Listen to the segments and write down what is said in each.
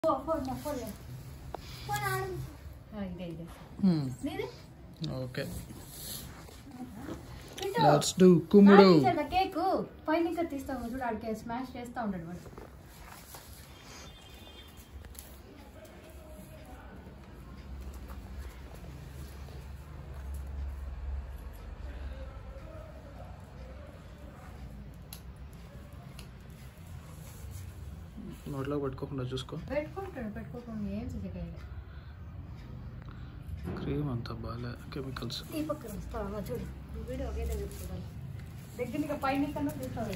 okay let's do కుమ్ముడు cake పైన ఇంకా తీస్తాము చూడు ఆడికి స్మాష్ చేస్తా ఉంటాడు వాడు నోట్లో పెట్టుకోకుండా చూసుకో పెట్టుకోకుండా ఏం చేసేకాయ క్రీమ్ అంతా బాగా కెమికల్స్ ఈ పక్కన వస్తావా చూడు వీడియో ఒకే దగ్గర చూడాలి దగ్గర పైన కన్నా తీస్తావు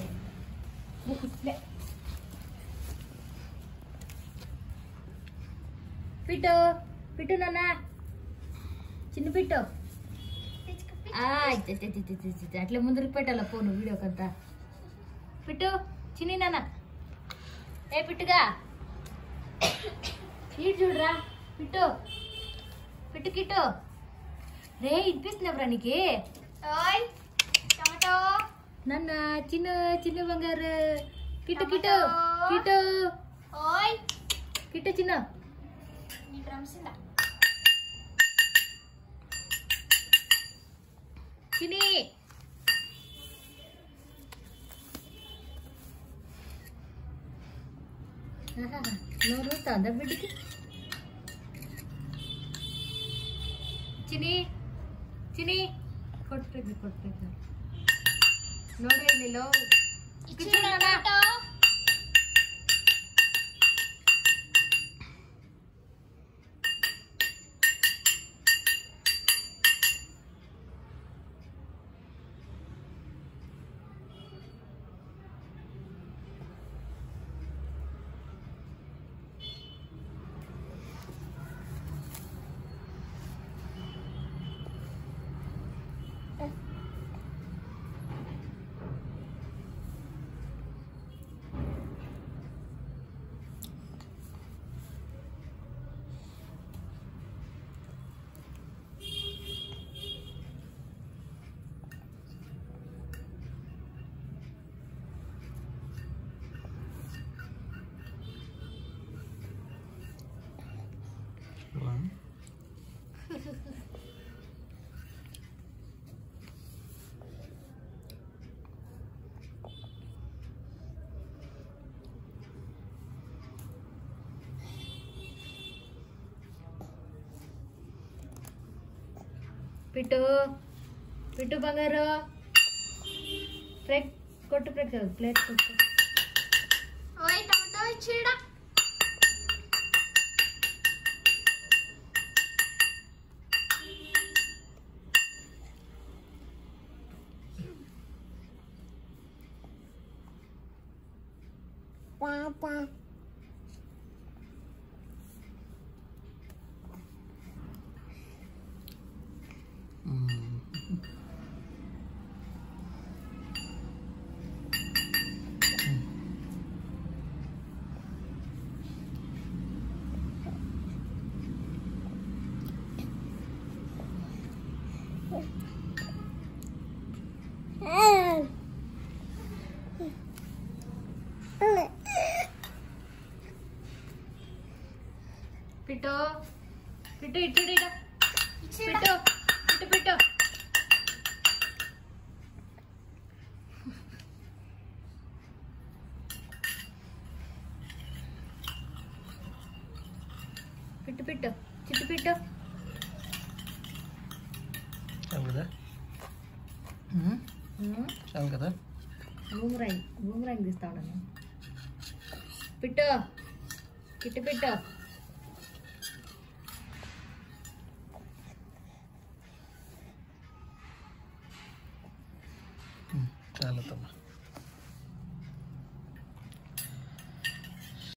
పిట్టు పిట్టు నాన్న చిన్న పిట్టు అట్లా ముందరికి పెట్టాల ఫోన్ వీడియో కంతా పిట్టు చిన్ని నాన్న ఏ పిట్టుగా ఈడు చూడరా పిట్టు పిట్టు కిట్టు రే ఇనిపిస్తున్నావురా నీకు నన్న చిన్న చిన్న బంగారు కిట్టు కిట్టు కిట్టు కిట్టు చిన్న చిన్ని నోరు వస్తుందా బిడ్డకి చిని చిని కొట్టు నోరు లో పిట్టు పిట్టు బంగారు ప్లేట్ కొట్టు ప్లేట్ కొట్టు పిట్టు పిట్టు ఇటు పిట్టు పిట్టు పిట్టు పిట్టు పిట్టు చిట్టు పిట్టు చాలు కదా బూమరాంగ్ తీస్తా ఉన్నాను పిట్టు పిట్టు పిట్టు చాలా